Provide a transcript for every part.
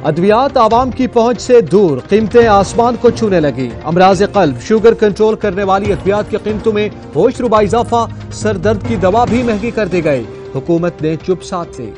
ادویات عوام کی پہنچ سے دور، قیمتیں آسمان کو چھونے لگی۔ امراض قلب، شوگر کنٹرول کرنے والی ادویات کی قیمتوں میں ہوش ربا اضافہ، سر درد کی دوا بھی مہنگی کر دی گئی۔ حکومت نے چپ ساتھ لی۔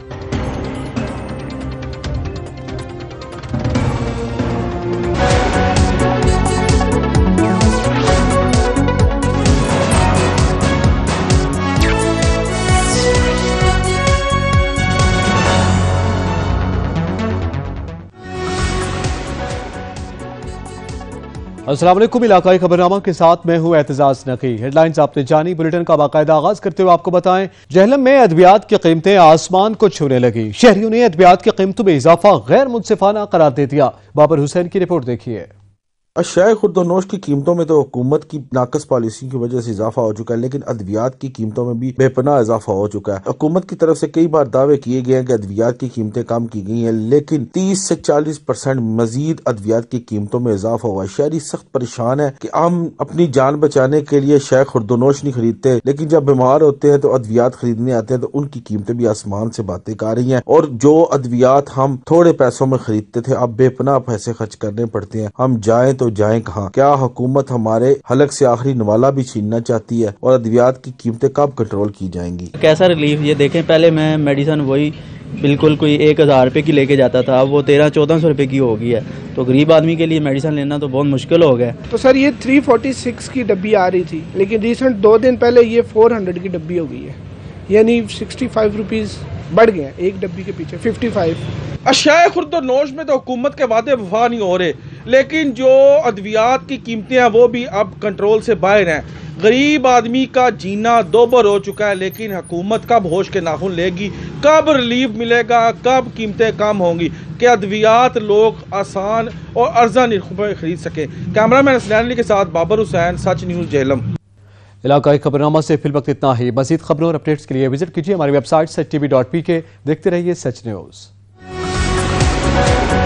السلام علیکم، علاقائی خبرنامہ کے ساتھ میں ہوں اعتزاز نقی۔ ہیڈ لائنز آپ نے جانی، بلیٹن کا باقاعدہ آغاز کرتے ہوئے آپ کو بتائیں، جہلم میں ادویات کی قیمتیں آسمان کو چھونے لگی۔ شہریوں نے ادویات کی قیمتوں میں اضافہ غیر منصفانہ قرار دے دیا۔ بابر حسین کی رپورٹ دیکھیے۔ اشیاء خورد و نوش کی قیمتوں میں تو حکومت کی ناقص پالیسی کی وجہ سے اضافہ ہو چکا ہے، لیکن ادویات کی قیمتوں میں بھی بے پناہ اضافہ ہو چکا ہے۔ حکومت کی طرف سے کئی بار دعوے کیے گئے ہیں کہ ادویات کی قیمتیں کم کی گئی ہیں، لیکن 30 سے 40% مزید ادویات کی قیمتوں میں اضافہ ہوا ہے۔ شہری سخت پریشان ہے کہ ہم اپنی جان بچانے کے لیے اشیاء خورد و نوش نہیں خریدتے، لیکن جب بیمار ہوتے ہیں تو ادویات خریدنے آتے ہیں تو ان کی قیمتیں بھی آسمان سے باتیں کر رہی ہیں، اور جو ادویات ہم تھوڑے پیسوں میں خریدتے تھے اب بے پناہ پیسے خرچ کرنے پڑتے ہیں۔ ہم جائیں تو جائیں کہاں؟ کیا حکومت ہمارے حلق سے آخری نوالا بھی چھیننا چاہتی ہے؟ اور ادویات کی قیمتیں کب کنٹرول کی جائیں گی؟ کیسا ریلیف؟ یہ دیکھیں، پہلے میں میڈیسن وہی بالکل کوئی 1000 روپے کی لے کے جاتا تھا، اب وہ 1300-1400 روپے کی ہو گئی ہے، تو غریب آدمی کے لیے میڈیسن لینا تو بہت مشکل ہو گیا۔ تو سر یہ 346 کی ڈبی آ رہی تھی، لیکن ریسنٹ 2 دن پہلے یہ 400 کی ڈبی ہو گئی ہے، یعنی 65 روپیز بڑھ گئے ہیں ایک ڈبی کے پیچھے، 55۔ اشیاء خورد و نوش میں تو حکومت کے وعدے وفا نہیں ہو رہے، لیکن جو ادویات کی قیمتیں ہیں وہ بھی اب کنٹرول سے باہر ہیں۔ غریب آدمی کا جینا دوبر ہو چکا ہے، لیکن حکومت کب ہوش کے ناخن لے گی؟ کب ریلیف ملے گا؟ کب قیمتیں کم ہوں گی کہ ادویات لوگ آسان اور ارزاں نرخوں پر خرید سکیں؟ کیمرہ مین حسنین علی کے ساتھ بابر حسین، سچ نیوز، جہلم۔ علاقائی خبرنامہ سے فی الوقت اتنا ہی۔ مزید خبروں اور اپڈیٹس کے لیے وزٹ کیجیے ہماری ویب سائٹ sach.tv.pk۔ دیکھتے رہیے سچ نیوز۔